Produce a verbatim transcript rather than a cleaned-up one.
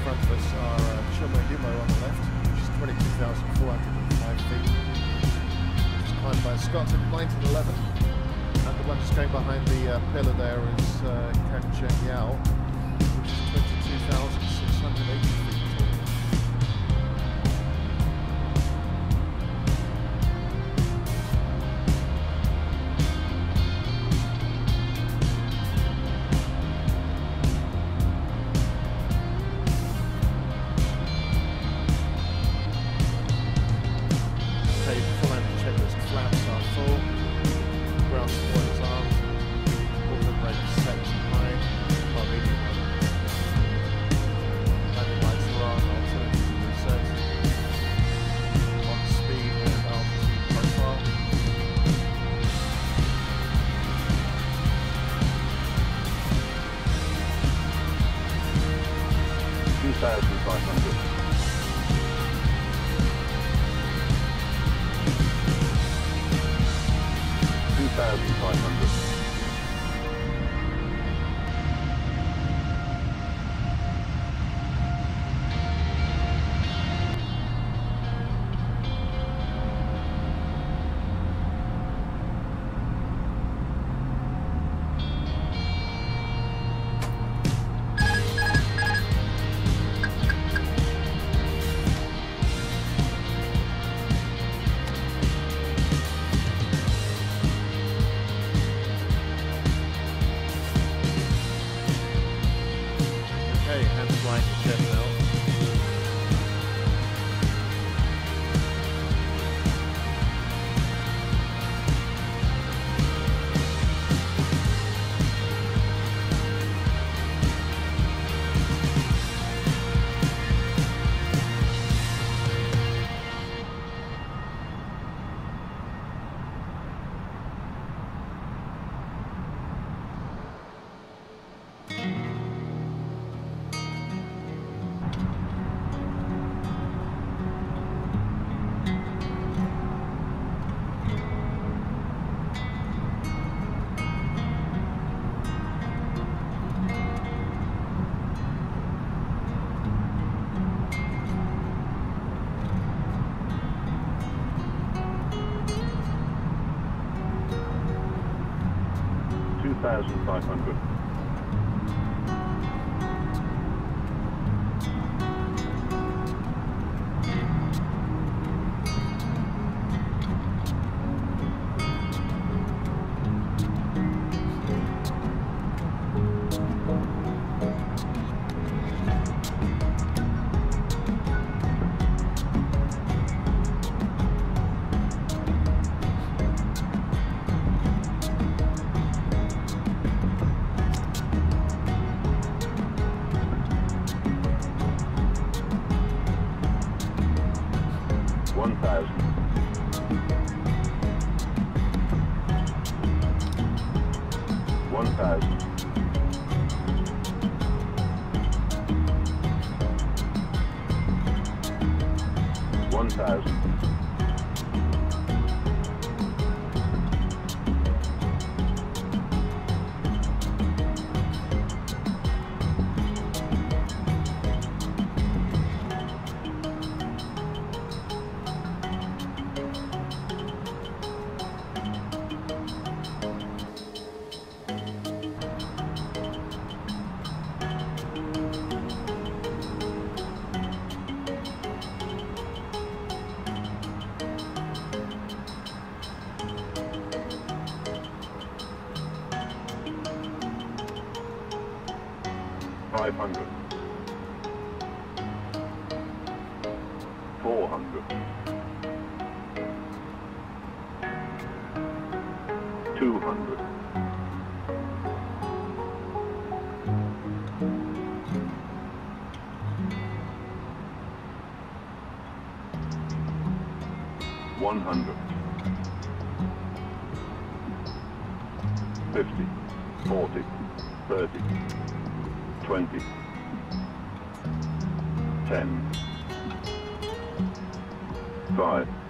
front of us are uh, Himo on the left, which is twenty-two thousand four hundred five feet. It's climbed by Scott at nineteen eleven. And the one just going behind the uh, pillar there is uh, Kangcheng Yao, which is twenty-two thousand six hundred eighty feet tall. Okay, full landing checklist. Flaps are full. Ground spoilers on. Auto brake set high. Well, medium high. Landing lights are on. Alternatives are reset. On speed and altitude profile. two thousand five hundred. two thousand five hundred. Okay, hands flying to jet now. two thousand five hundred. one thousand. one thousand. one thousand. five hundred. four hundred. two hundred. one hundred. fifty. forty. thirty. twenty. ten. five.